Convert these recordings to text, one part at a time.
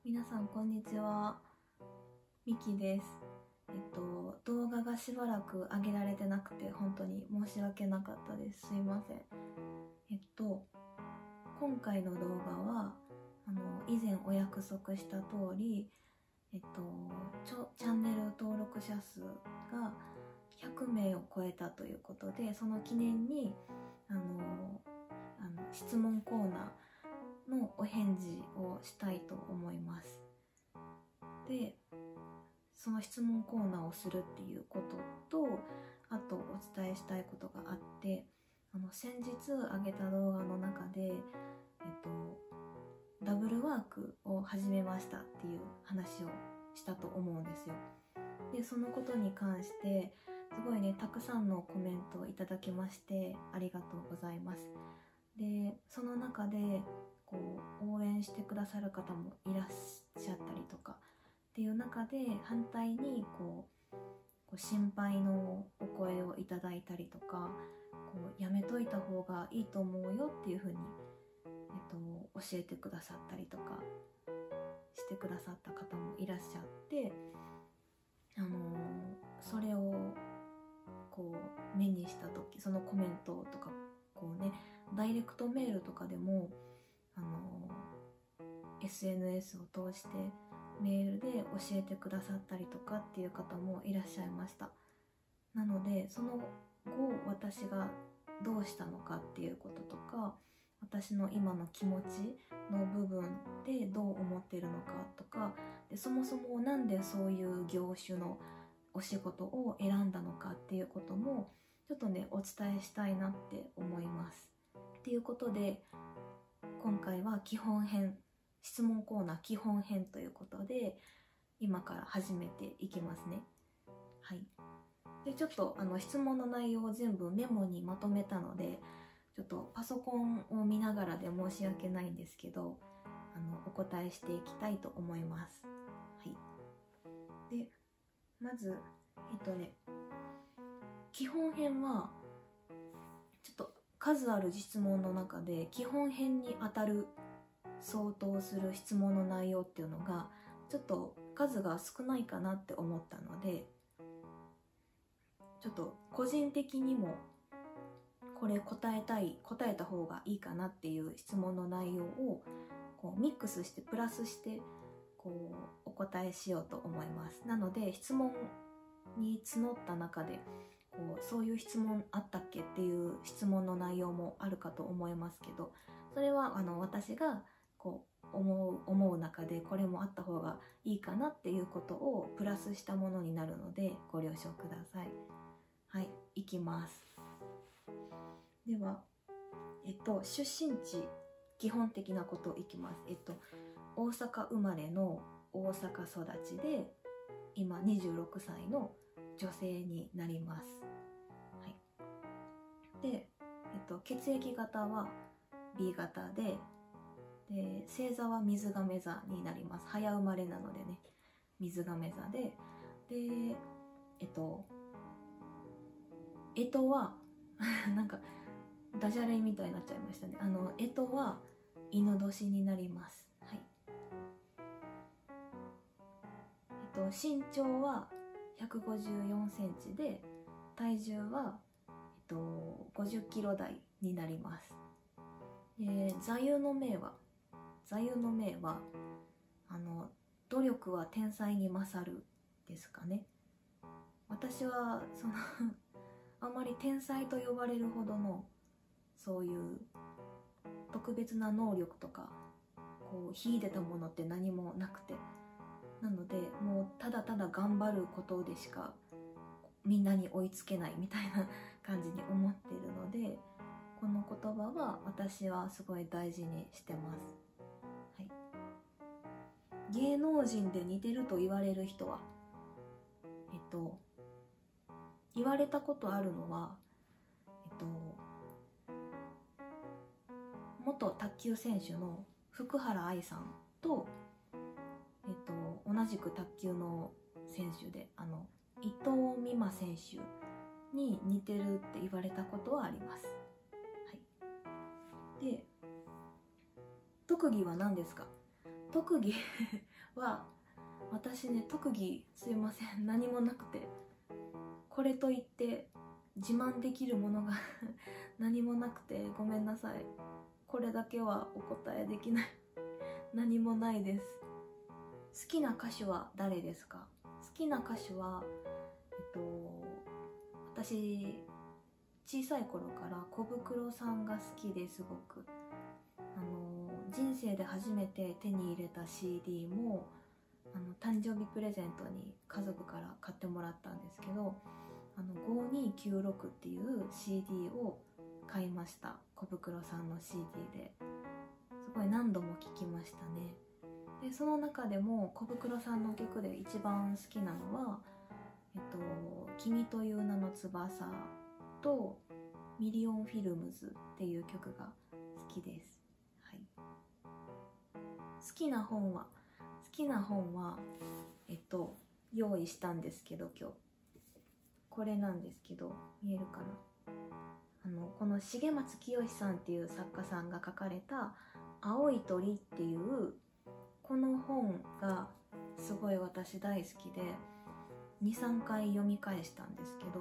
皆さんこんにちは、みきです。動画がしばらく上げられてなくて本当に申し訳なかったです。すいません。今回の動画は以前お約束した通りチャンネル登録者数が100名を超えたということで、その記念に質問コーナーのお返事をしたいと思います。で、その質問コーナーをするっていうことと、あとお伝えしたいことがあって、先日上げた動画の中で、ダブルワークを始めましたっていう話をしたと思うんですよ。で、そのことに関してすごいね、たくさんのコメントをいただきましてありがとうございます。で、その中で応援してくださる方もいらっしゃったりとかっていう中で、反対に心配のお声をいただいたりとか、やめといた方がいいと思うよっていうふうに、教えてくださったりとかしてくださった方もいらっしゃって、それを目にした時、そのコメントとかダイレクトメールとかでもSNS を通してメールで教えてくださったりとかっていう方もいらっしゃいました。なので、その後私がどうしたのかっていうこととか、私の今の気持ちの部分でどう思ってるのかとかで、そもそもなんでそういう業種のお仕事を選んだのかっていうこともちょっとね、お伝えしたいなって思います。っていうことで、今回は基本編、質問コーナー基本編ということで、今から始めていきますね。はい。で、ちょっと質問の内容を全部メモにまとめたので、ちょっとパソコンを見ながらで申し訳ないんですけど、お答えしていきたいと思います。はい。で、まず基本編はちょっと数ある質問の中で基本編に当たる相当する質問の内容っていうのがちょっと数が少ないかなって思ったので、ちょっと個人的にもこれ答えた方がいいかなっていう質問の内容をミックスしてプラスしてお答えしようと思います。なので、質問に募った中でそういう質問あったっけっていう質問の内容もあるかと思いますけど、それは私が思う中でこれもあった方がいいかなっていうことをプラスしたものになるのでご了承ください。はい、いきます。では、出身地、基本的なこといきます。大阪生まれの大阪育ちで、今26歳の女性になります。はい。で、血液型は B 型で、星座は水亀座になります。早生まれなのでね、水亀座で、干支はなんかダジャレみたいになっちゃいましたね。干支は犬年になります。はい。身長は154センチで、体重は50キロ台になります。座右の銘は努力は天才に勝るですかね。私はあまり天才と呼ばれるほどのそういう特別な能力とか秀でたものって何もなくて、なのでもうただただ頑張ることでしかみんなに追いつけないみたいな感じに思っているので、この言葉は私はすごい大事にしてます。はい。芸能人で似てると言われる人は言われたことあるのは元卓球選手の福原愛さんと同じく卓球の選手で伊藤美誠選手に似てるって言われたことはあります。はい。で、特技は何ですか？特技は私ね、特技すいません何もなくて、これといって自慢できるものが何もなくてごめんなさい。これだけはお答えできない何もないです。好きな歌手は誰ですか？好きな歌手は私小さい頃から小袋さんが好きで、すごく人生で初めて手に入れた CD も誕生日プレゼントに家族から買ってもらったんですけど、5296っていう CD を買いました。小袋さんの CD ですごい何度も聴きましたね。でその中でも小袋さんの曲で一番好きなのは君という名の翼とミリオンフィルムズっていう曲が好きです。はい、好きな本は用意したんですけど、今日これなんですけど、見えるかな。この重松清さんっていう作家さんが書かれた青い鳥っていうこの本がすごい私大好きで 2,3 回読み返したんですけど、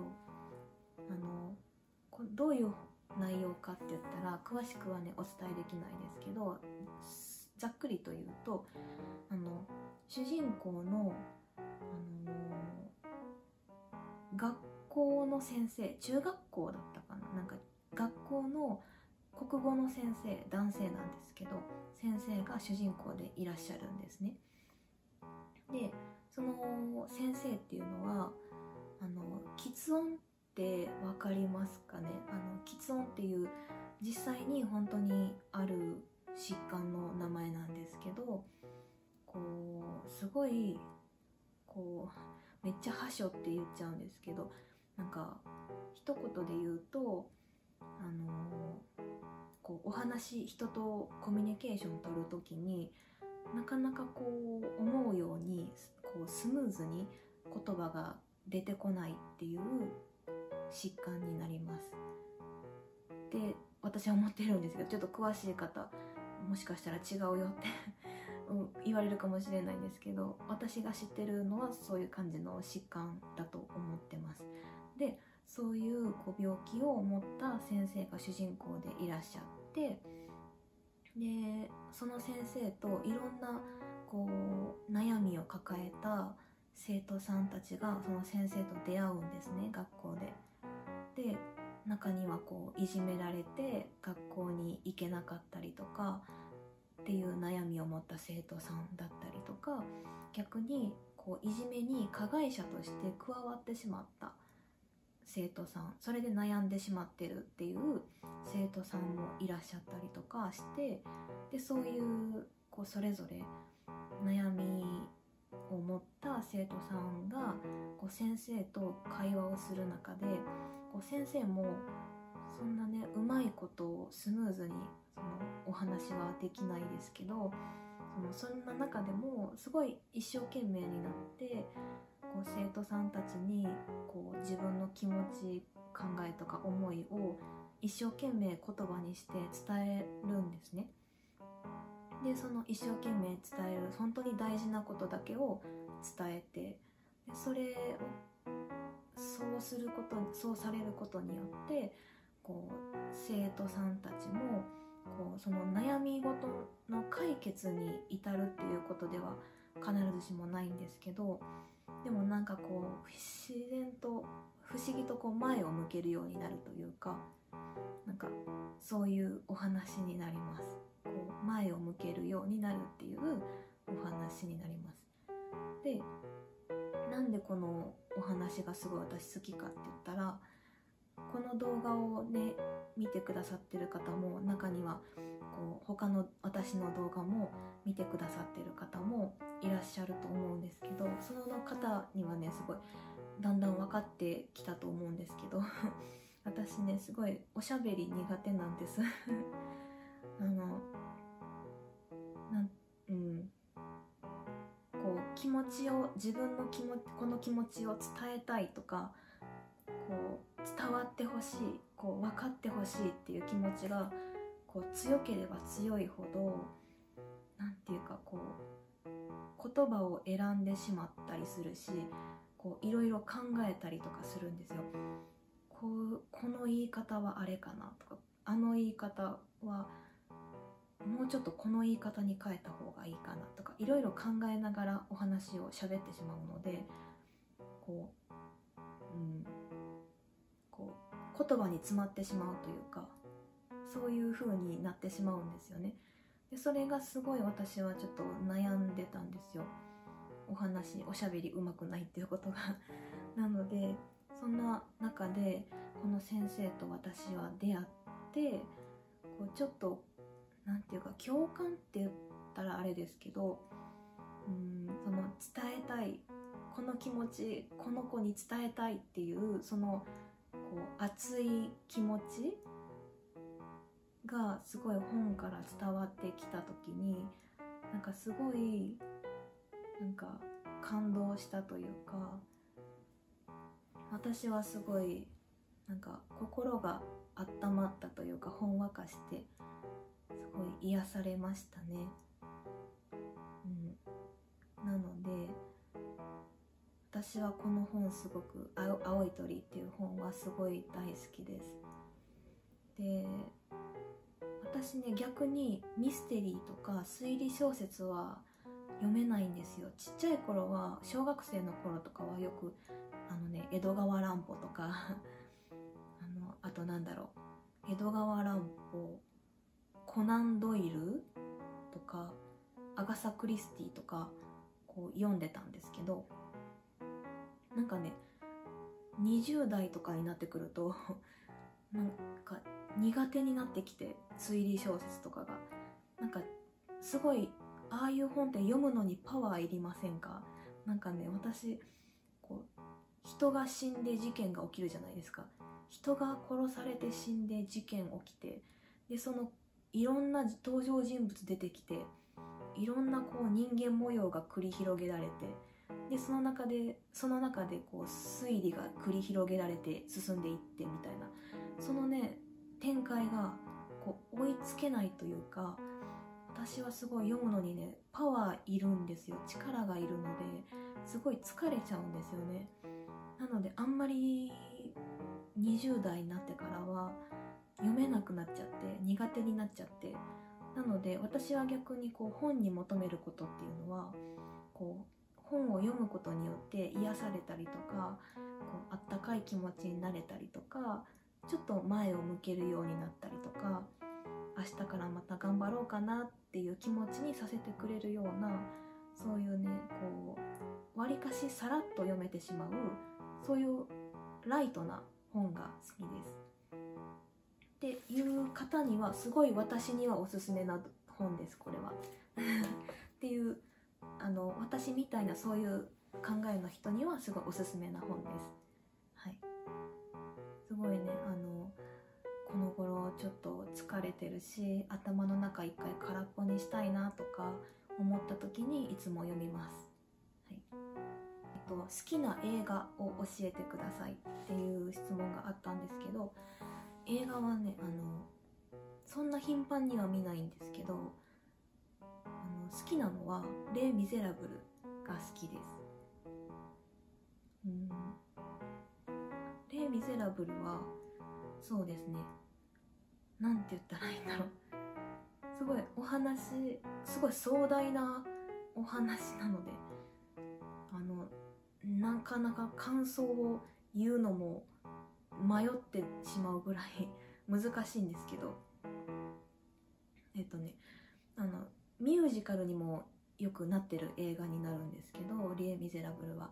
どういう内容かって言ったら詳しくはねお伝えできないですけど、ざっくりと言うと主人公の、学校の先生、中学校だったかな、なんか学校の国語の先生、男性なんですけど先生が主人公でいらっしゃるんですね。でその先生っていうのは喫音って分かりますかね。喫音っていう実際に本当にある疾患の名前なんですけど、すごいめっちゃはしょって言っちゃうんですけど、なんか一言で言うとお話、人とコミュニケーションを取るときになかなか思うようにスムーズに言葉が出てこないっていう疾患になりますで私は思ってるんですけど、ちょっと詳しい方もしかしたら違うよって言われるかもしれないんですけど、私が知ってるのはそういう感じの疾患だと思ってます。でそういう病気を持った先生が主人公でいらっしゃって、でその先生といろんな悩みを抱えた生徒さんたちがその先生と出会うんですね、学校で。で中にはいじめられて学校に行けなかったりとかっていう悩みを持った生徒さんだったりとか、逆にいじめに加害者として加わってしまった生徒さん、それで悩んでしまってるっていう生徒さんもいらっしゃったりとかして、でそういうそれぞれ悩みを持った生徒さんが先生と会話をする中で、先生もそんなねうまいことをスムーズにそのお話はできないですけど、そんな中でもすごい一生懸命になって生徒さんたちに自分の気持ち、考えとか思いを一生懸命言葉にして伝えるんですね。でその一生懸命伝える本当に大事なことだけを伝えて、でそれをそうされることによって生徒さんたちもその悩み事の解決に至るっていうことでは必ずしもないんですけど、でもなんか自然と不思議と前を向けるようになるというか、なんかそういうお話になります。前を向けるようになるっていうお話になります。でなんでこのお話がすごい私好きかって言ったら、この動画をね見てくださってる方も中には他の私の動画も見てくださってる方もいらっしゃると思うんですけど、その方にはねすごいだんだん分かってきたと思うんですけど私ねすごいおしゃべり苦手なんです気持ちをこの気持ちを伝えたいとか伝わってほしい分かってほしいっていう気持ちが強ければ強いほどなんていうか言言葉を選んでしまったりするし、こういろいろ考えたりとかするんですよ。この言い方はあれかなとか、あの言い方はもうちょっとこの言い方に変えた方がいいかなとか、いろいろ考えながらお話を喋ってしまうので、こう言葉に詰まってしまうというか、そういう風になってしまうんですよね。でそれがすごい私はちょっと悩んでたんですよ。おしゃべりうまくないっていうことがなので、そんな中でこの先生と私は出会って、こうちょっとなんていうか、共感って言ったらあれですけど、その伝えたい、この気持ちこの子に伝えたいっていうそのこう熱い気持ちがすごい本から伝わってきた時に、なんかすごいなんか感動したというか、私はすごいなんか心が温まったというか、ほんわかしてすごい癒されましたね。なので私はこの本すごく、青い鳥っていう本はすごい大好きです。で、私ね、逆にミステリーとか推理小説は読めないんですよ。ちっちゃい頃は、小学生の頃とかはよく江戸川乱歩とかあとなんだろう、江戸川乱歩、コナン・ドイルとかアガサ・クリスティとかこう読んでたんですけど、なんかね、20代とかになってくるとなんか苦手になってきて、推理小説とかがなんかすごい、ああいう本って読むのにパワーいりませんか？なんかね、私こう人が死んで事件が起きるじゃないですか。人が殺されて死んで事件起きて、でそのいろんな登場人物出てきて、いろんなこう人間模様が繰り広げられて、でその中でこう推理が繰り広げられて進んでいってみたいな、そのね展開がこう追いつけないというか、私はすごい読むのにねパワーいるんですよ。力がいるのですごい疲れちゃうんですよね。なのであんまり20代になってからは読めなくなっちゃって、苦手になっちゃって、なので私は逆にこう本に求めることっていうのは、こう本を読むことによって癒されたりとか、こうあったかい気持ちになれたりとか、ちょっと前を向けるようになったりとか、明日からまた頑張ろうかなっていう気持ちにさせてくれるような、そういうね、こうわりかしさらっと読めてしまう、そういうライトな本が好きです。っていう方にはすごい、私にはおすすめな本です、これはっていう私みたいなそういう考えの人にはすごいおすすめな本です。はい、すごいね、この頃ちょっと疲れてるし、頭の中一回空っぽにしたいなとか思った時にいつも読みます。はい、好きな映画を教えてくださいっていう質問があったんですけど、映画はね、そんな頻繁には見ないんですけど、好きなのはレイ・ミゼラブルが好きです。レイ・ミゼラブルはそうですね、なんて言ったらいいんだろう、すごいお話、すごい壮大なお話なので、なかなか感想を言うのも迷ってしまうぐらい難しいんですけど、ミュージカルにもよくなってる映画になるんですけど、レイ・ミゼラブルは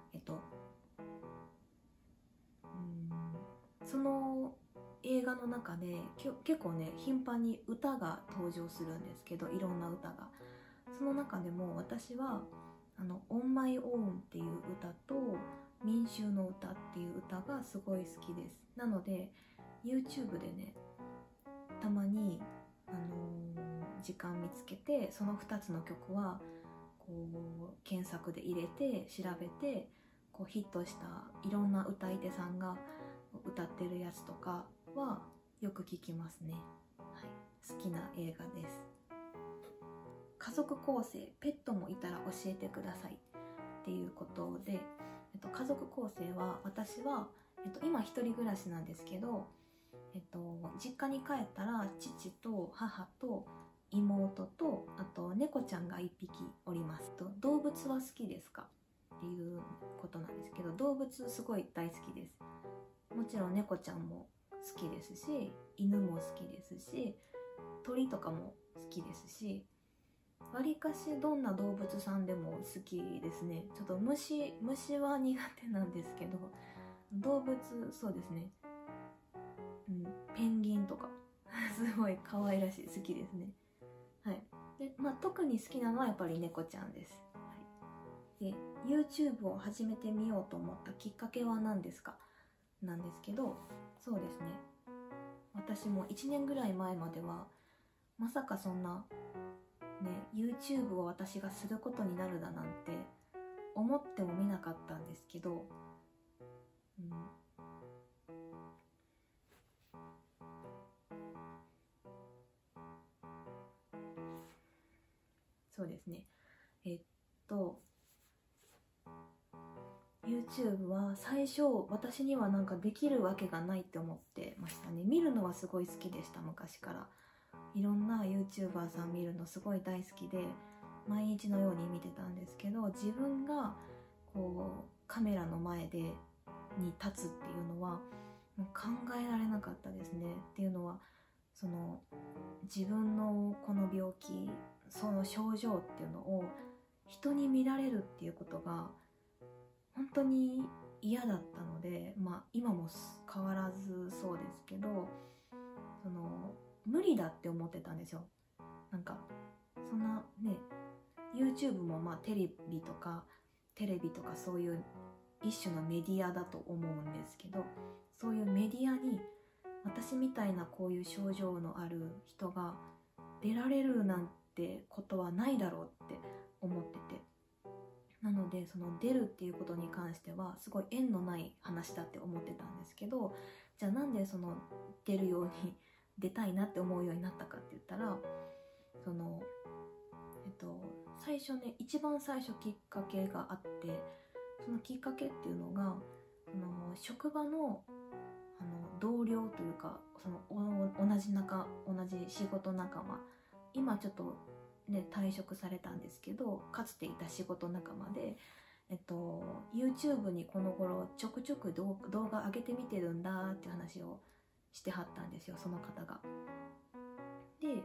その映画の中で結構ね頻繁に歌が登場するんですけど、いろんな歌が。その中でも私はOn My Own っていう歌と民衆の歌っていう歌がすごい好きです。なので YouTube でね、たまに時間見つけて、その2つの曲はこう検索で入れて調べて、こうヒットしたいろんな歌い手さんが歌ってるやつとかはよく聞きますね。はい、好きな映画です。 家族構成、ペットもいたら教えてくださいっていうことで、家族構成は私は、今一人暮らしなんですけど、実家に帰ったら父と母と妹と、あと猫ちゃんが1匹おります。動物は好きですかっていうことなんですけど、動物すごい大好きです。もちろん猫ちゃんも好きですし、犬も好きですし、鳥とかも好きですし、わりかしどんな動物さんでも好きですね。ちょっと虫は苦手なんですけど、動物、そうですね、ペンギンとかすごい可愛らしい、好きですね。はい。で、特に好きなのはやっぱり猫ちゃんです。はい、で、YouTube を始めてみようと思ったきっかけは何ですかなんですけど、そうですね、私も1年ぐらい前まではまさかそんなね、YouTube を私がすることになるだなんて思ってもみなかったんですけど、そうですね、YouTube は最初私にはなんかできるわけがないって思ってましたね。見るのはすごい好きでした、昔から。いろんな YouTuber さん見るのすごい大好きで、毎日のように見てたんですけど、自分がこうカメラの前でに立つっていうのはもう考えられなかったですね。っていうのは、その自分のこの病気、その症状っていうのを人に見られるっていうことが本当に嫌だったので、今も変わらずそうですけど、その無理だって思ってたんですよ。なんかそんなね、 YouTube もテレビとかそういう一種のメディアだと思うんですけど、そういうメディアに私みたいなこういう症状のある人が出られるなんてことはないだろうって思ってて、なのでその出るっていうことに関してはすごい縁のない話だって思ってたんですけど、じゃあなんでその出るように出たいなって思うようになったかって言ったら、その最初ね、一番最初きっかけがあって、そのきっかけっていうのが、職場の同僚というか、その同じ仕事仲間、今ちょっとね退職されたんですけど、かつていた仕事仲間で、YouTube にこの頃ちょくちょく動画上げてみてるんだっていう話をしてはったんですよ、その方が。で、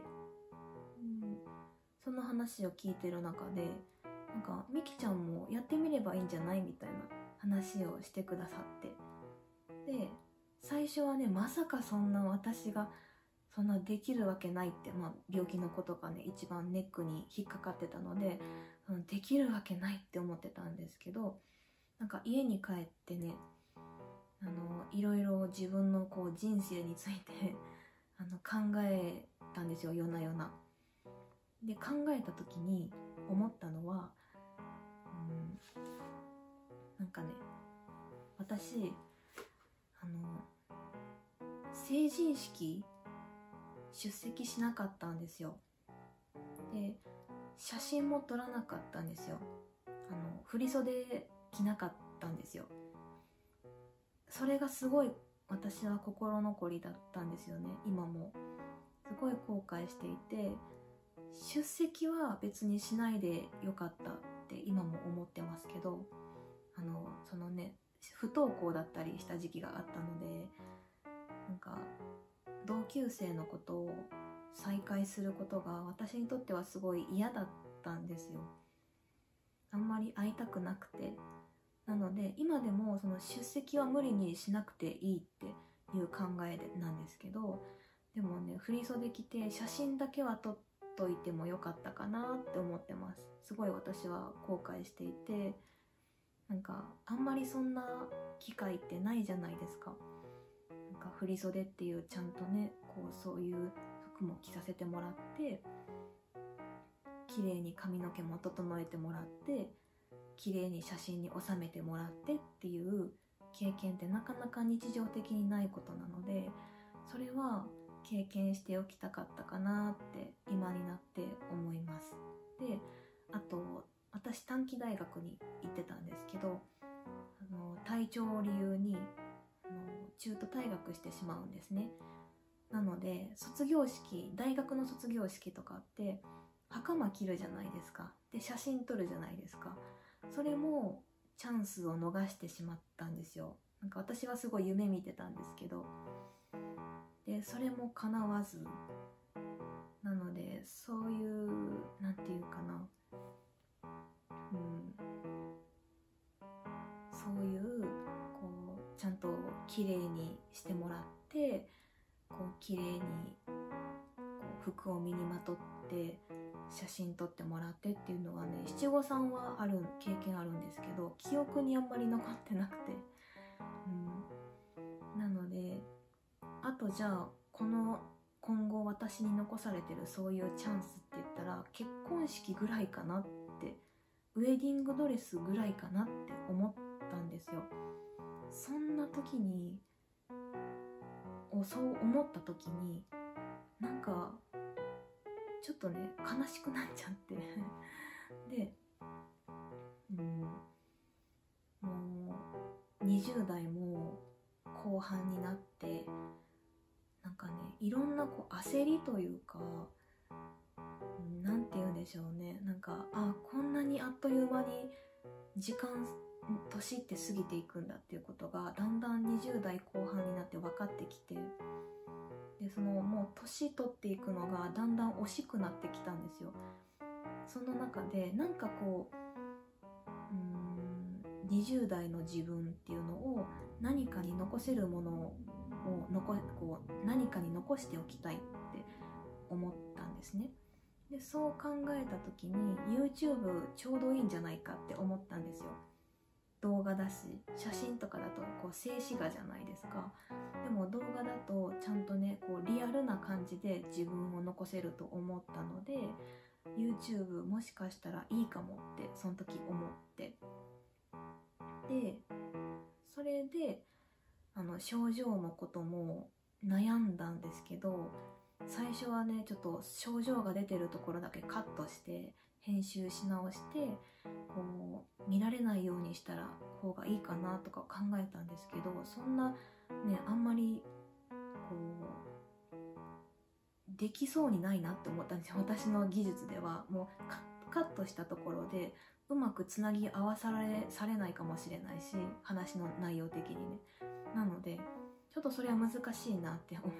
その話を聞いてる中で、なんかみきちゃんもやってみればいいんじゃないみたいな話をしてくださって、で最初はね、まさかそんな私がそんなできるわけないって、病気のことがね一番ネックに引っかかってたので、できるわけないって思ってたんですけど、なんか家に帰ってね、いろいろ自分のこう人生について考えたんですよ、夜な夜な。で考えた時に思ったのは、なんかね、私成人式出席しなかったんですよ。で写真も撮らなかったんですよ。振袖着なかったんですよ。それがすごい私は心残りだったんですよね。今もすごい後悔していて、出席は別にしないでよかったって今も思ってますけど、そのね、不登校だったりした時期があったので、なんか同級生のことを再会することが私にとってはすごい嫌だったんですよ。あんまり会いたくなくて。なので今でもその出席は無理にしなくていいっていう考えなんですけど、でもね、振り袖着て写真だけは撮っといてもよかったかなって思ってます。すごい私は後悔していて、なんかあんまりそんな機会ってないじゃないですか。なんか振り袖っていうちゃんとね、こうそういう服も着させてもらって、綺麗に髪の毛も整えてもらって、綺麗に写真に収めてもらってっていう経験ってなかなか日常的にないことなので、それは経験しておきたかったかなって今になって思います。 で、あと私短期大学に行ってたんですけど、体調を理由に中途退学してしまうんですね。なので卒業式、大学の卒業式とかって袴着るじゃないですか。で写真撮るじゃないですか。それもチャンスを逃してしまったんですよ。なんか私はすごい夢見てたんですけど、でそれも叶わず、なのでそういうなんていうかな、そういうこうちゃんと綺麗にしてもらって、こう綺麗にこう服を身にまとって写真撮ってもらってっていうのはね、七五三は経験あるんですけど、記憶にあんまり残ってなくて、なので、あとじゃあ今後私に残されてるそういうチャンスって言ったら結婚式ぐらいかなって、ウェディングドレスぐらいかなって思ったんですよ。そんな時にそう思った時になんかちょっとね悲しくなっちゃってで、もう20代も後半になって、なんかね、いろんなこう焦りというか、なんて言うんでしょうね、なんかこんなにあっという間に年って過ぎていくんだっていうことがだんだん20代後半になって分かってきて、でもう年取っていくのがだんだん惜しくなってきたんですよ。その中でなんかこう20代の自分っていうのを何かに残せるものを何かに残しておきたいって思ったんですね。でそう考えた時に YouTube ちょうどいいんじゃないかって思ったんですよ。動画だし、写真とかだとこう静止画じゃないですか。でも動画だとちゃんとね、こうリアルな感じで自分を残せると思ったので、 YouTube もしかしたらいいかもってその時思って、でそれで症状のことも悩んだんですけど、最初はねちょっと症状が出てるところだけカットして編集し直して、こう見られないようにしたら方がいいかなとか考えたんですけど、そんなねあんまりこうできそうにないなって思ったんですよ。私の技術ではもうカットしたところでうまくつなぎ合わされないかもしれないし、話の内容的にね。なのでちょっとそれは難しいなって思って、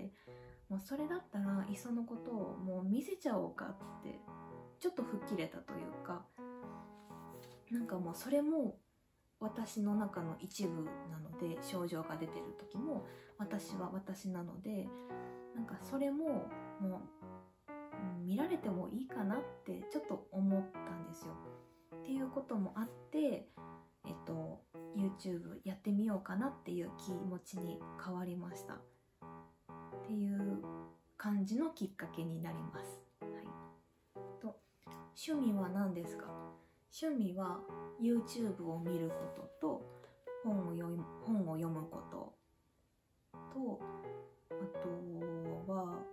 もうそれだったらいっそのことをもう見せちゃおうかってちょっと吹っ切れたというか、なんかもうそれも私の中の一部なので、症状が出てる時も私は私なので、なんかそれももう見られてもいいかなってちょっと思ったんですよ。っていうこともあって、YouTube やってみようかなっていう気持ちに変わりましたっていう感じのきっかけになります。趣味は何ですか？趣味は YouTube を見ることと本を読むことと、あとは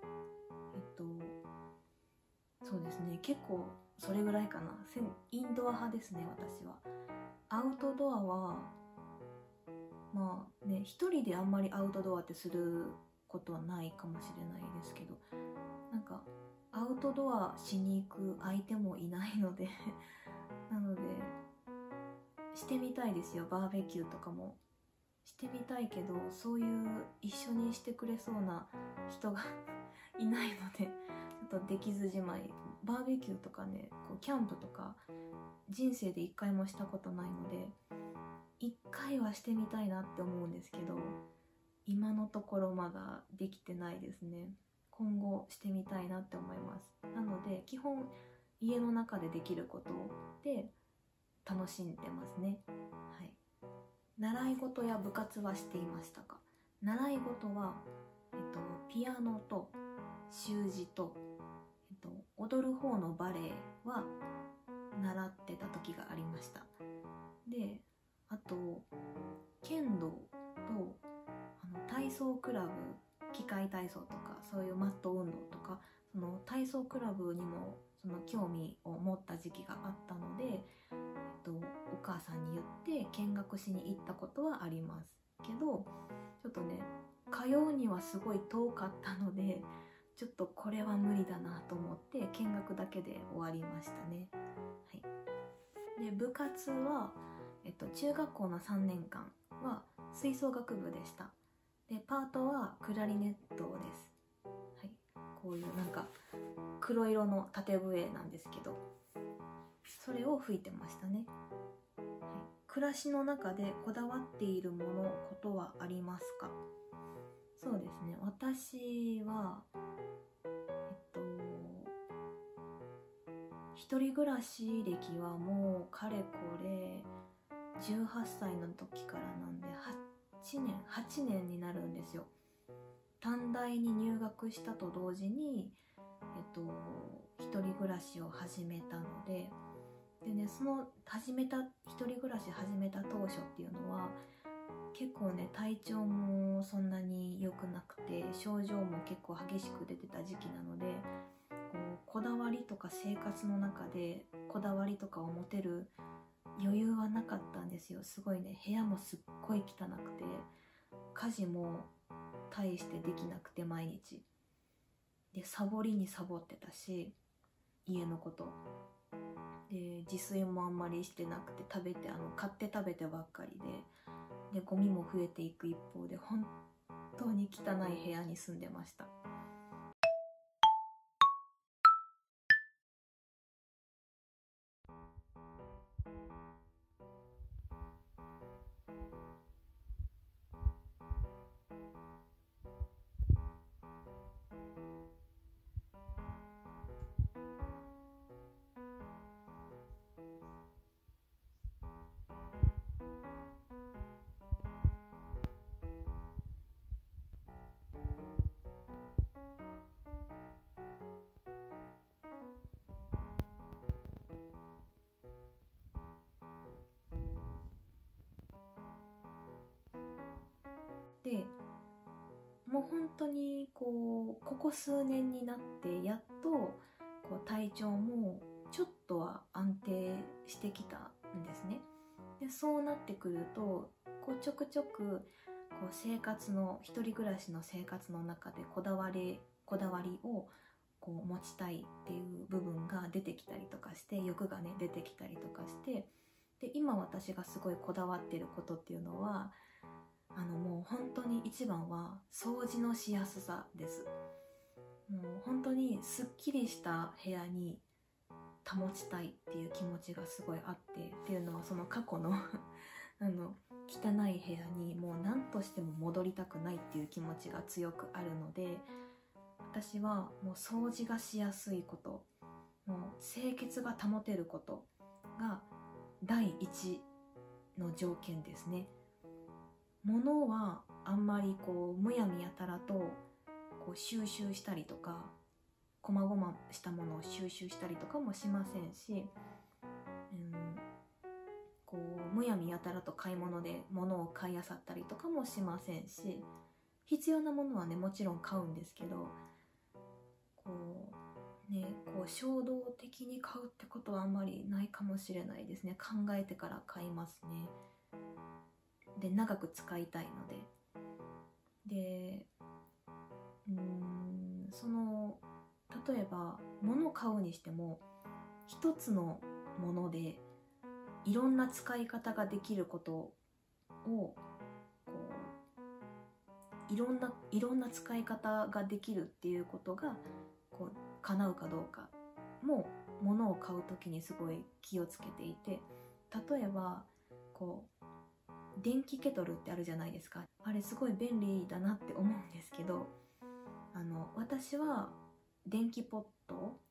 そうですね、結構それぐらいかな。インドア派ですね、私は。アウトドアはまあね、一人であんまりアウトドアってすることはないかもしれないですけど、なんかアウトドアしに行く相手もいないのでなのでしてみたいですよ。バーベキューとかもしてみたいけど、そういう一緒にしてくれそうな人がいないのでちょっとできずじまい。バーベキューとかね、こうキャンプとか人生で一回もしたことないので、一回はしてみたいなって思うんですけど、今のところまだできてないですね。今後してみたいなって思います。なので基本家の中でできることで楽しんでますね。はい。習い事や部活はしていましたか？習い事は、ピアノと習字と、踊る方のバレエは習ってた時がありました。で、あと剣道と体操クラブ、器械体操とかそういうマット運動とか、その体操クラブにもその興味を持った時期があったので、お母さんに言って見学しに行ったことはありますけど、ちょっとね通うにはすごい遠かったので、ちょっとこれは無理だなと思って見学だけで終わりましたね。はい、で部活は、中学校の3年間は吹奏楽部でした。でパートはクラリネットです。はい、こういうなんか黒色の縦笛なんですけど、それを吹いてましたね。はい、暮らしの中でこだわっていることはありますか？そうですね、私は一人暮らし歴はもうかれこれ18歳の時からなんで8年になるんですよ。短大に入学したと同時に、一人暮らしを始めたので、その一人暮らし始めた当初っていうのは結構ね体調もそんなに良くなくて、症状も結構激しく出てた時期なので、こだわりとか生活の中でこだわりとかを持てる余裕はなかったんですよ。すごいね、部屋もすっごい汚くて、家事も大してできなくて、毎日でサボりにサボってたし、家のことで自炊もあんまりしてなくて、買って食べてばっかりでゴミも増えていく一方で、本当に汚い部屋に住んでました。でもう本当にここ数年になってやっと体調もちょっとは安定してきたんですね。でそうなってくるとちょくちょく一人暮らしの生活の中でこだわりを持ちたいっていう部分が出てきたりとかして、欲がね出てきたりとかして、で今私がすごいこだわってることっていうのは、もう本当に一番は掃除のしやすさです。もう本当にすっきりした部屋に保ちたいっていう気持ちがすごいあって、っていうのはその過去の汚い部屋にもう何としても戻りたくないっていう気持ちが強くあるので、私はもう掃除がしやすいこと、もう清潔が保てることが第一の条件ですね。物はあんまりむやみやたらと収集したりとか、こまごましたものを収集したりとかもしませんし、むやみやたらと買い物で物を買い漁ったりとかもしませんし、必要なものはねもちろん買うんですけど、衝動的に買うってことはあんまりないかもしれないですね。考えてから買いますね。で長く使いたいので、例えば物を買うにしても、一つのものでいろんな使い方ができることをいろんな使い方ができるっていうことが叶うかどうかも物を買うときにすごい気をつけていて、例えば電気ケトルってあるじゃないですか。あれすごい便利だなって思うんですけど、私は電気ポット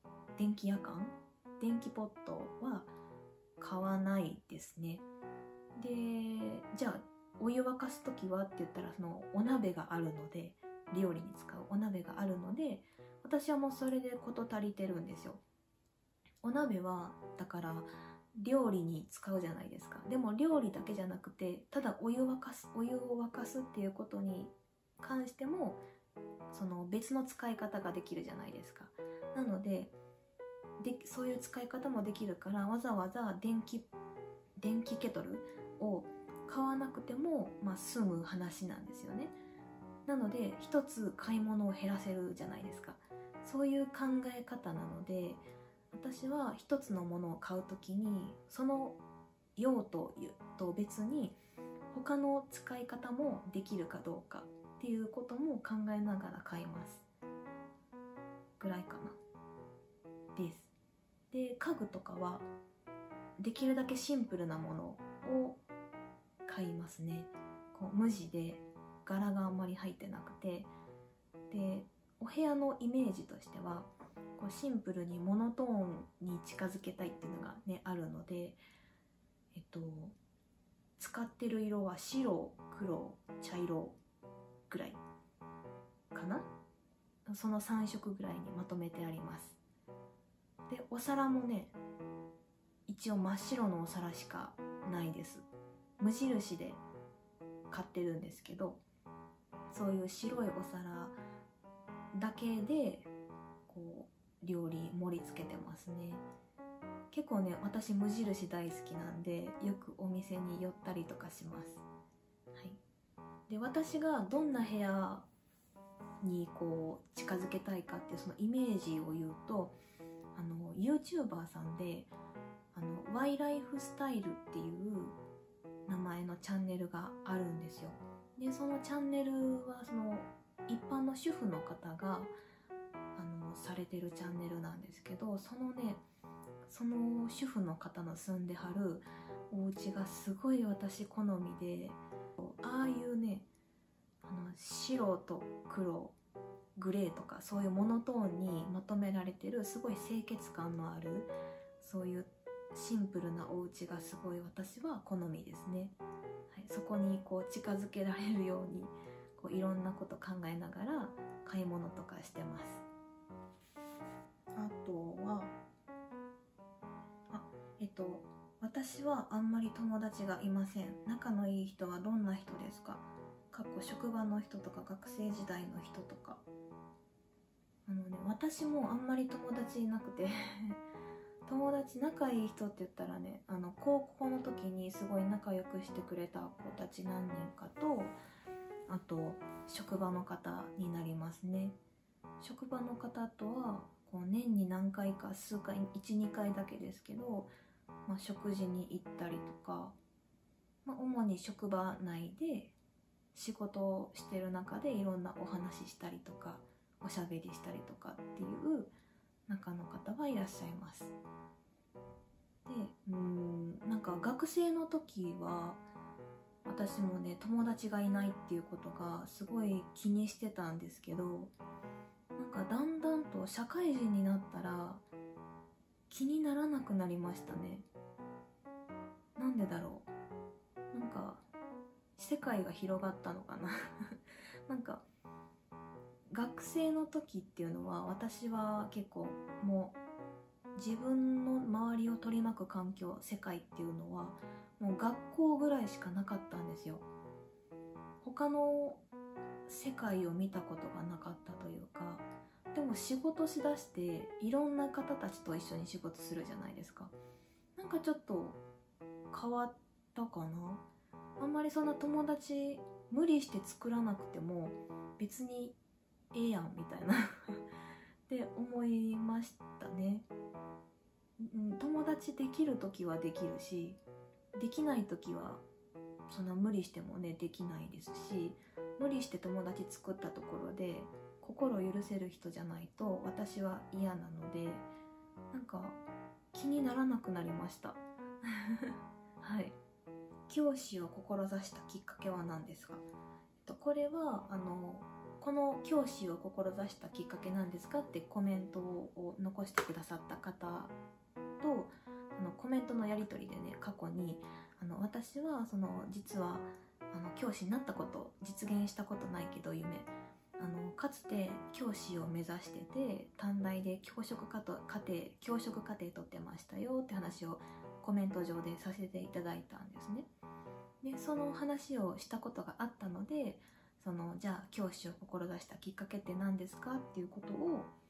は買わないですね。でじゃあお湯沸かすときはって言ったら、そのお鍋があるので、料理に使うお鍋があるので、私はもうそれで事足りてるんですよ。お鍋はだから料理に使うじゃないですか。でも料理だけじゃなくて、ただお湯を沸かすっていうことに関してもその別の使い方ができるじゃないですか。なのでそういう使い方もできるから、わざわざ電気ケトルを買わなくても、済む話なんですよね。なので一つ買い物を減らせるじゃないですか。そういう考え方なので、私は一つのものを買うときにその用途と別に他の使い方もできるかどうかっていうことも考えながら買いますぐらいかなです。で、家具とかはできるだけシンプルなものを買いますね。無地で柄があんまり入ってなくて、でお部屋のイメージとしてはシンプルにモノトーンに近づけたいっていうのがねあるので、使ってる色は白、黒、茶色ぐらいかな。その3色ぐらいにまとめてあります。で、お皿もね、一応真っ白のお皿しかないです。無印で買ってるんですけど、そういう白いお皿だけで料理盛り付けてますね。結構ね、私無印大好きなんでよくお店に寄ったりとかします。はい。で、私がどんな部屋に近づけたいかっていうそのイメージを言うと、YouTuber さんでYライフスタイルっていう名前のチャンネルがあるんですよ。で、そのチャンネルはその一般の主婦の方がされてるチャンネルなんですけど、その主婦の方の住んではるお家がすごい私好みで、ああいうね、白と黒、グレーとかそういうモノトーンにまとめられてるすごい清潔感のある、そういうシンプルなお家がすごい私は好みですね。はい、そこに近づけられるようにいろんなこと考えながら買い物とかしてます。あとは私はあんまり友達がいません。仲のいい人はどんな人ですか？職場の人とか学生時代の人とか。私もあんまり友達いなくて友達仲いい人って言ったらね、高校の時にすごい仲良くしてくれた子たち何人かと、あと職場の方になりますね。職場の方とは年に何回か数回 1,2 回だけですけど、食事に行ったりとか、主に職場内で仕事をしてる中でいろんなお話ししたりとかおしゃべりしたりとかっていう中の方はいらっしゃいます。で、なんか学生の時は私もね、友達がいないっていうことがすごい気にしてたんですけど、なんかだんだんと社会人になったら気にならなくなりましたね。なんでだろう。なんか世界が広がったのかななんか学生の時っていうのは私は結構もう自分の周りを取り巻く環境、世界っていうのはもう学校ぐらいしかなかったんですよ。他の世界を見たことがなかったというか、でも仕事しだしていろんな方たちと一緒に仕事するじゃないですか。なんかちょっと変わったかな。あんまりそんな友達無理して作らなくても別にええやんみたいなって思いましたね。友達できる時はできるし、できない時はそんな無理してもねできないですし、無理して友達作ったところで心を許せる人じゃないと私は嫌なので、なんか気にならなくなりましたはい。教師を志したきっかけは何ですか？これはこの教師を志したきっかけなんですかってコメントを残してくださった方とコメントのやり取りでね、過去に私は実は教師になったこと、実現したことないけど夢、かつて教師を目指してて短大で教職課程取ってましたよって話をコメント上でさせていただいたんですね。で、その話をしたことがあったので、じゃあ教師を志したきっかけって何ですかっていうことを、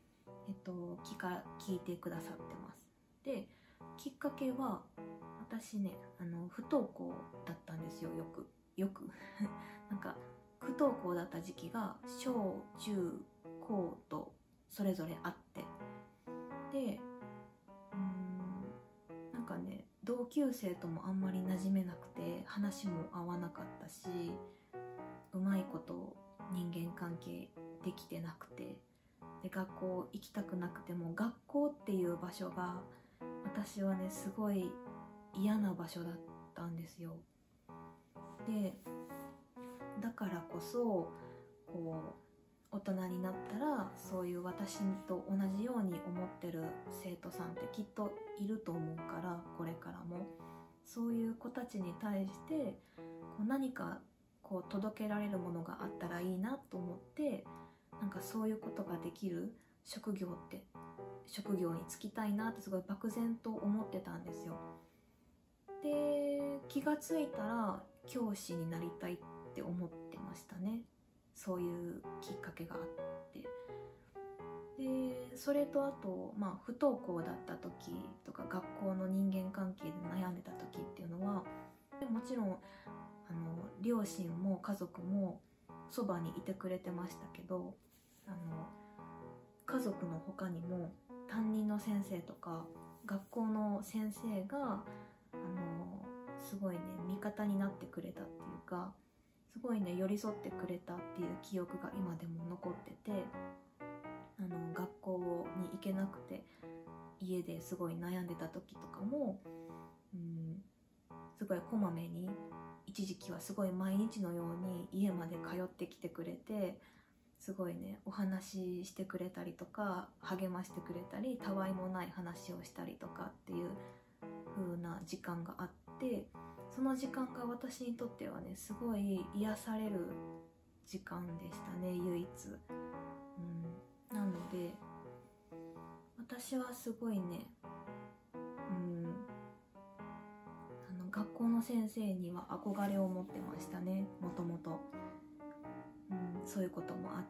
聞いてくださってます。で、きっかけは私ね、不登校だったんですよ。よくなんか不登校だった時期が小中高とそれぞれあって、でなんかね、同級生ともあんまり馴染めなくて話も合わなかったし、うまいこと人間関係できてなくて、で学校行きたくなくても、学校っていう場所が私はねすごい嫌な場所だったんですよ。でだからこそこう大人になったら、そういう私と同じように思ってる生徒さんってきっといると思うから、これからもそういう子たちに対してこう何かこう届けられるものがあったらいいなと思って、なんかそういうことができる職業に就きたいなってすごい漠然と思ってたんですよ。で気がついたら教師になりたいって思ってましたね。そういうきっかけがあって、でそれとあと、不登校だった時とか学校の人間関係で悩んでた時っていうのは、もちろん両親も家族もそばにいてくれてましたけど、家族の他にも担任の先生とか学校の先生がすごいね味方になってくれたっていうか、すごいね寄り添ってくれたっていう記憶が今でも残ってて、学校に行けなくて家ですごい悩んでた時とかも、すごいこまめに、一時期はすごい毎日のように家まで通ってきてくれて、すごいねお話ししてくれたりとか励ましてくれたり、たわいもない話をしたりとかっていう風な時間があって、その時間が私にとってはねすごい癒される時間でしたね、唯一。なので私はすごいね、学校の先生には憧れを持ってましたね、もともと。そういうこともあって、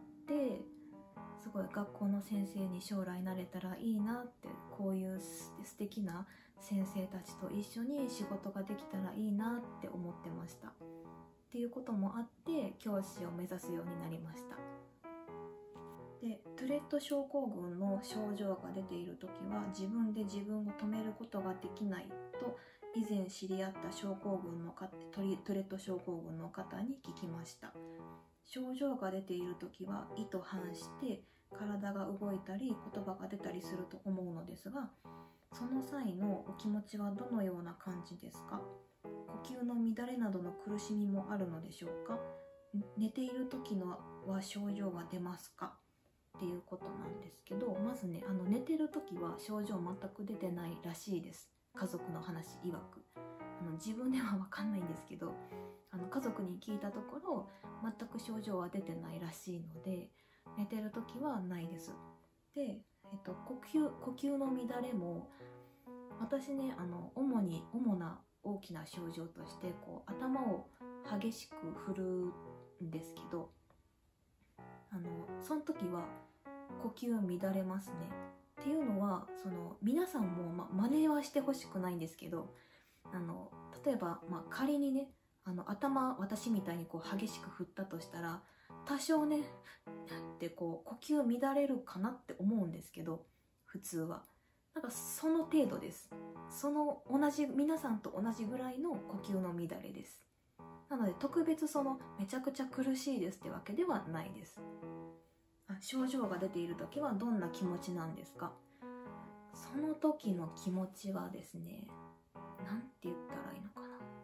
すごい学校の先生に将来なれたらいいなって、こういう素敵な先生たちと一緒に仕事ができたらいいなって思ってました。っていうこともあって教師を目指すようになりました。で、トゥレット症候群の症状が出ている時は自分で自分を止めることができないと以前知り合った症候群のトゥレット症候群の方に聞きました。症状が出ている時は意図反して体が動いたり言葉が出たりすると思うのですが、その際のお気持ちはどのような感じですか？呼吸の乱れなどの苦しみもあるのでしょうか？寝ている時のは症状は出ますか？っていうことなんですけど、まずね、寝てる時は症状全く出てないらしいです。家族の話曰く。自分では分かんないんですけど、家族に聞いたところ全く症状は出てないらしいので、寝てる時はないです。で、呼吸の乱れも私ね、主な大きな症状としてこう頭を激しく振るんですけど、その時は呼吸乱れますね。っていうのは皆さんも、真似はしてほしくないんですけど、例えば、仮にね私みたいにこう激しく振ったとしたら多少ねってこう呼吸乱れるかなって思うんですけど、普通はなんかその程度です。皆さんと同じぐらいの呼吸の乱れです。なので特別めちゃくちゃ苦しいですってわけではないです。症状が出ている時はどんな気持ちなんですか？その時の気持ちはですね、なんて言ったらいいのか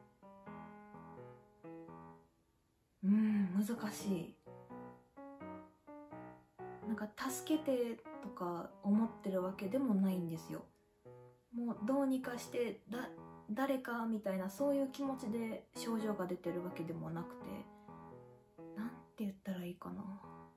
な、難しい。なんか助けてとか思ってるわけでもないんですよ。もうどうにかして誰かみたいな、そういう気持ちで症状が出てるわけでもなくて、なんて言ったらいいかな、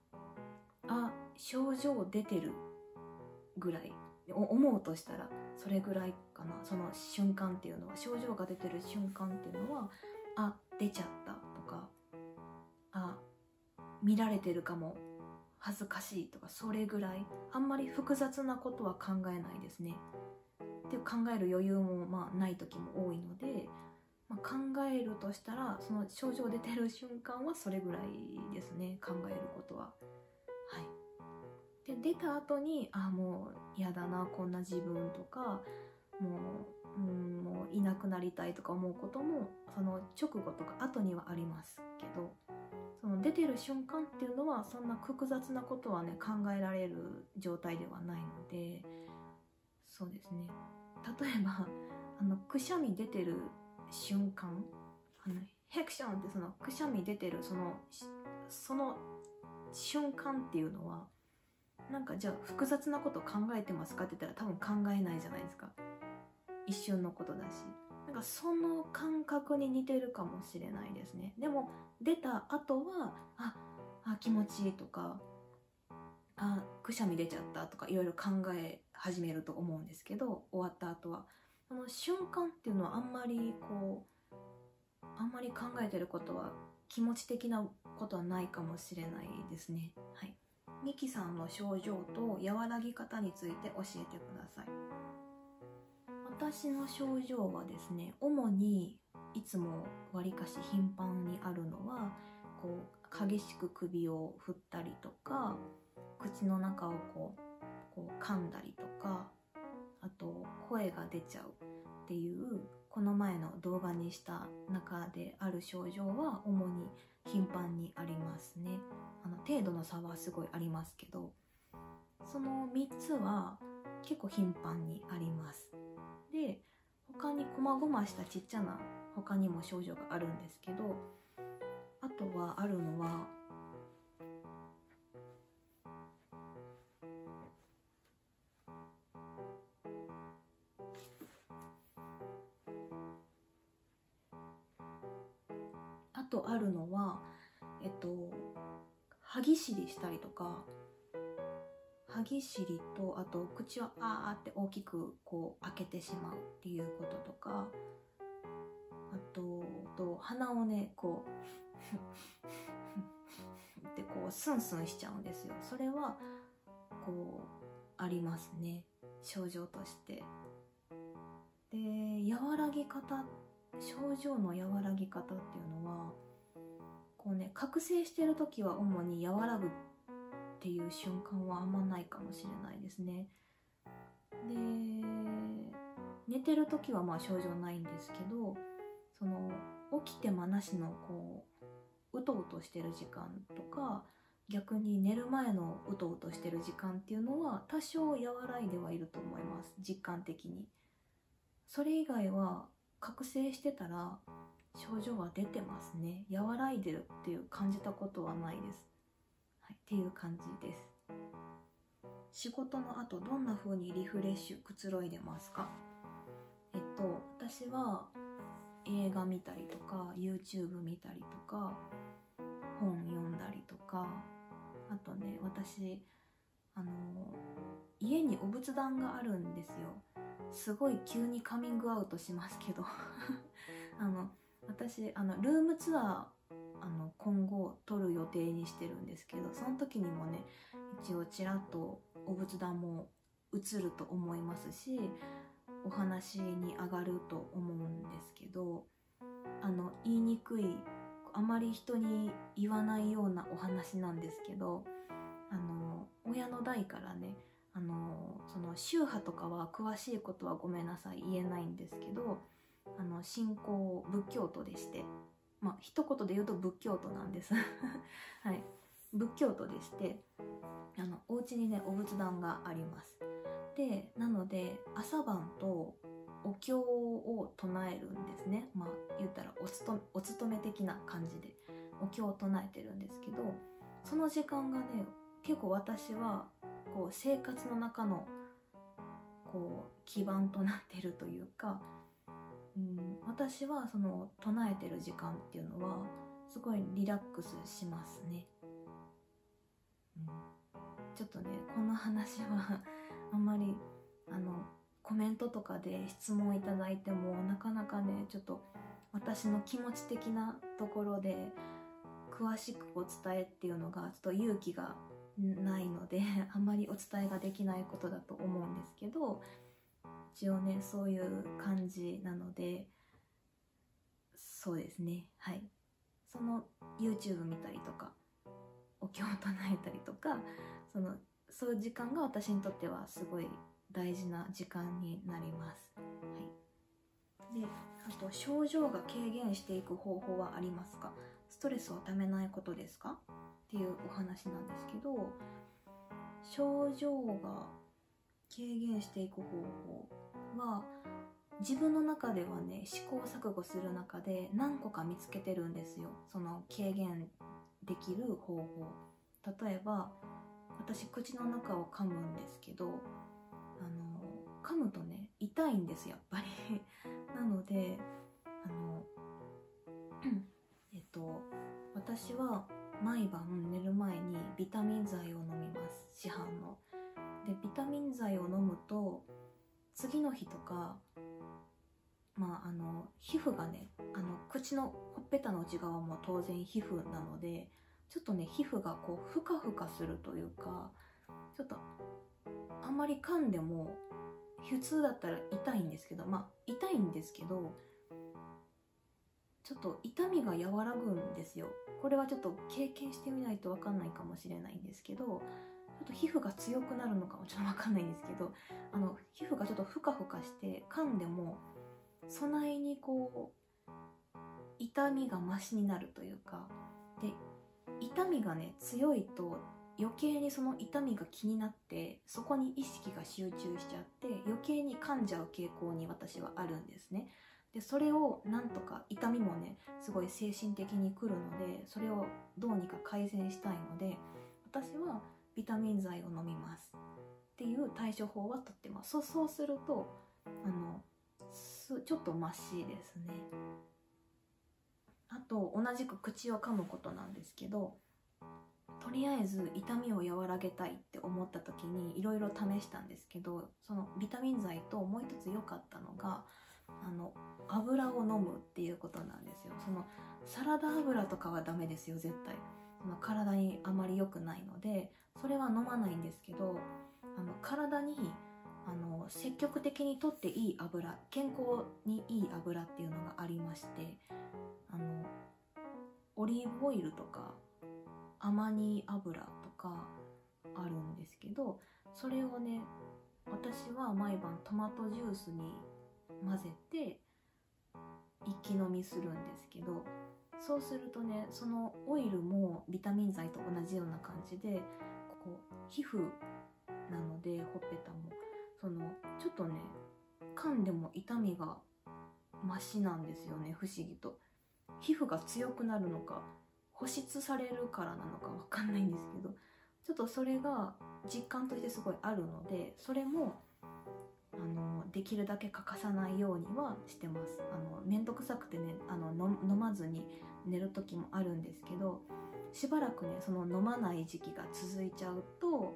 症状出てるぐらい思うとしたらそれぐらいかな。その瞬間っていうのは、症状が出てる瞬間っていうのは、出ちゃったとか、見られてるかも恥ずかしいとか、それぐらい。あんまり複雑なことは考えないですね。で、考える余裕もない時も多いので、考えるとしたら、その症状出てる瞬間はそれぐらいですね、考えることは。はい。で、出た後に、もう嫌だな、こんな自分とか、もういなくなりたいとか思うことも、その直後とか後にはありますけど、その出てる瞬間っていうのはそんな複雑なことはね、考えられる状態ではないので、そうですね。例えば、くしゃみ出てる瞬間、ヘクションってそのくしゃみ出てるその瞬間っていうのは、なんかじゃあ複雑なこと考えてますかって言ったら多分考えないじゃないですか。一瞬のことだし。なんかその感覚に似てるかもしれないですね。でも出た後は、気持ちいいとか、くしゃみ出ちゃったとかいろいろ考え始めると思うんですけど、終わった後は。その瞬間っていうのはあんまり考えてることは、気持ち的なことはないかもしれないですね。はい。ミキさんの症状と和らぎ方について教えてください。私の症状はですね、主にいつもわりかし頻繁にあるのは、激しく首を振ったりとか、口の中を噛んだりとか、あと声が出ちゃうっていう、この前の動画にした中である症状は主に頻繁にありますね。程度の差はすごいありますけど、その3つは結構頻繁にあります。で、他に細々したちっちゃな他にも症状があるんですけど、あとはあるのは、歯ぎしりしたりとか、歯ぎしりと、あと口をあーって大きく開けてしまうっていうこととか、あと鼻をねってスンスンしちゃうんですよ。それはありますね、症状として。で、症状の和らぎ方っていうのは覚醒してる時は主に和らぐっていう瞬間はあんまないかもしれないですね。で、寝てる時は症状ないんですけど、その起きて間なしのうとうとしてる時間とか、逆に寝る前のうとうとしてる時間っていうのは多少和らいではいると思います、実感的に。それ以外は覚醒してたら症状は出てますね。和らいでるっていう感じたことはないです。はい、っていう感じです。仕事の後どんな風にリフレッシュくつろいでますか？私は映画見たりとか YouTube 見たりとか本読んだりとか、あとね、私家にお仏壇があるんですよ。すごい急にカミングアウトしますけど私ルームツアー今後撮る予定にしてるんですけど、その時にもね、一応ちらっとお仏壇も映ると思いますし、お話に上がると思うんですけど、言いにくい、あまり人に言わないようなお話なんですけど、親の代からね、その宗派とかは詳しいことはごめんなさい言えないんですけど、信仰仏教徒でして、一言で言うと仏教徒なんですはい、仏教徒でして、お家にねお仏壇があります。で、なので朝晩とお経を唱えるんですね。言ったらお勤め的な感じでお経を唱えてるんですけど、その時間がね、結構私は生活の中の基盤となってるというか、私はその唱えてる時間っていうのはすごいリラックスしますね。ちょっとね、この話はあんまりコメントとかで質問いただいてもなかなかね、ちょっと私の気持ち的なところで詳しくお伝えっていうのがちょっと勇気がないのであんまりお伝えができないことだと思うんですけど、一応ねそういう感じなので、そうですね、はい、その YouTube 見たりとかお経を唱えたりとか、そういう時間が私にとってはすごい大事な時間になります。はい、であと、症状が軽減していく方法はありますか？ストレスをためないことですか？っていうお話なんですけど、症状が軽減していく方法は自分の中ではね、試行錯誤する中で何個か見つけてるんですよ。その軽減できる方法。例えば私、口の中を噛むんですけど、噛むとね痛いんです、やっぱりなので私は毎晩寝る前にビタミン剤を飲みます、市販の。でビタミン剤を飲むと次の日とか、皮膚がね、口のほっぺたの内側も当然皮膚なので、ちょっとね皮膚がこうふかふかするというか、ちょっとあんまり噛んでも普通だったら痛いんですけど、痛いんですけど、ちょっと痛みが和らぐんですよ。これはちょっと経験してみないと分かんないかもしれないんですけど、ちょっと皮膚が強くなるのかもちょっと分かんないんですけど、皮膚がちょっとふかふかして噛んでもそないにこう痛みがマシになるというか、で痛みがね強いと余計にその痛みが気になってそこに意識が集中しちゃって余計に噛んじゃう傾向に私はあるんですね。でそれをなんとか、痛みもねすごい精神的にくるので、それをどうにか改善したいので、私はビタミン剤を飲みますっていう対処法はとってます。そうするとちょっとマシですね。あと同じく口を噛むことなんですけど、とりあえず痛みを和らげたいって思った時にいろいろ試したんですけど、そのビタミン剤ともう一つ良かったのが油を飲むっていうことなんですよ。そのサラダ油とかはダメですよ、絶対。その体にあまり良くないのでそれは飲まないんですけど、体に積極的にとっていい油、健康にいい油っていうのがありまして、オリーブオイルとかアマニ油とかあるんですけど、それをね私は毎晩トマトジュースに混ぜて一気飲みするんですけど、そうするとね、そのオイルもビタミン剤と同じような感じで、こう皮膚なのでほっぺたもちょっとね噛んでも痛みがマシなんですよね、不思議と。皮膚が強くなるのか保湿されるからなのかわかんないんですけど、ちょっとそれが実感としてすごいあるので、それもできるだけ欠かさないようにはしてます。めんどくさくてね飲まずに寝る時もあるんですけど、しばらくねその飲まない時期が続いちゃうと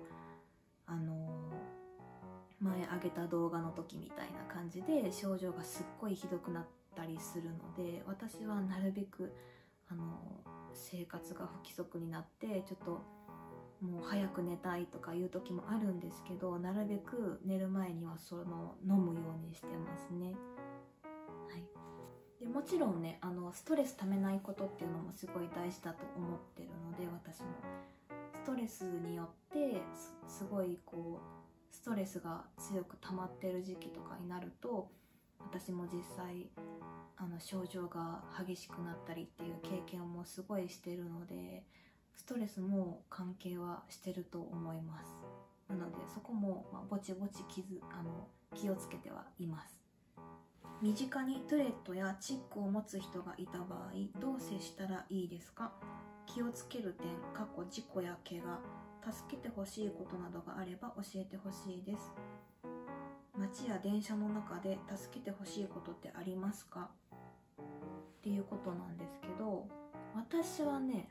前上げた動画の時みたいな感じで症状がすっごいひどくなったりするので、私はなるべく生活が不規則になってちょっともう早く寝たいとかいう時もあるんですけど、なるべく寝る前には飲むようにしてますね。はい。でもちろんねストレスためないことっていうのもすごい大事だと思ってるので、私もストレスによってすごいこうストレスが強く溜まってる時期とかになると、私も実際症状が激しくなったりっていう経験もすごいしてるので、ストレスも関係はしてると思います。なのでそこもぼちぼち気をつけてはいます。身近にトゥレットやチックを持つ人がいた場合どう接したらいいですか？気をつける点、事故や怪我、助けてほしいことなどがあれば教えてほしいです。街や電車の中で助けてほしいことってありますか？っていうことなんですけど、私はね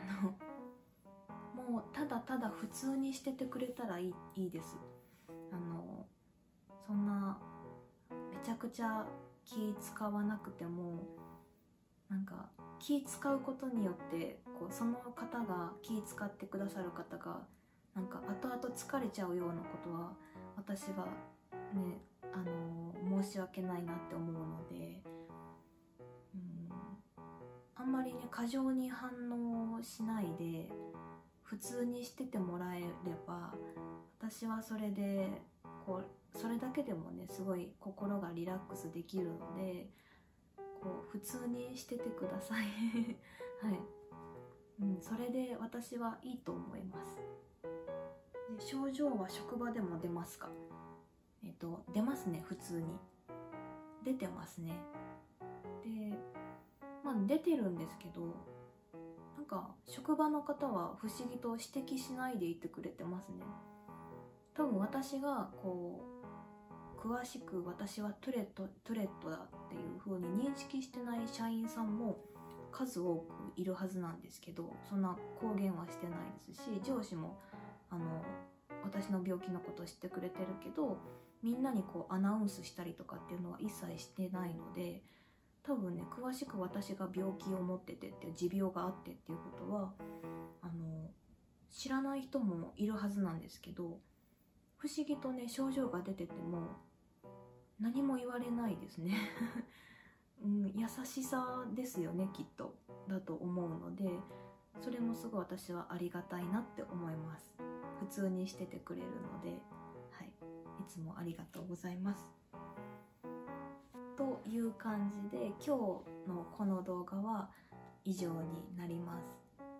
もうただただ普通にしててくれたらいいです。そんなめちゃくちゃ気使わなくても、なんか気使うことによってその方が気使ってくださる方がなんか後々疲れちゃうようなことは私はね申し訳ないなって思うので、あんまりね過剰に反応しないで普通にしててもらえれば、私はそれでそれだけでもねすごい心がリラックスできるので、普通にしててくださいはい、それで私はいいと思います。で、症状は職場でも出ますか？出ますね。普通に出てますね。で、出てるんですけど、なんか職場の方は不思議と指摘しないでいてくれてますね。多分私が詳しく私はトゥレットだっていう風に認識してない社員さんも数多くいるはずなんですけど、そんな公言はしてないですし、上司も私の病気のことを知ってくれてるけど、みんなにアナウンスしたりとかっていうのは一切してないので、多分ね詳しく私が病気を持っててっていう持病があってっていうことは知らない人もいるはずなんですけど、不思議とね症状が出てても何も言われないですね優しさですよね、きっとだと思うので、それもすごい私はありがたいなって思います。普通にしててくれるので、はい、いつもありがとうございますという感じで、今日のこの動画は以上になります。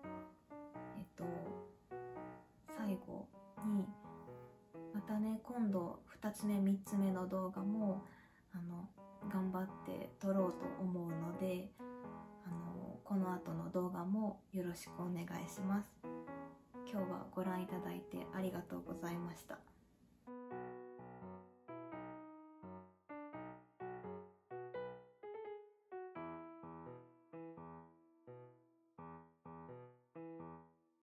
最後にまたね、今度2つ目3つ目の動画も頑張って撮ろうと思うので、この後の動画もよろしくお願いします。今日はご覧いただいてありがとうございました。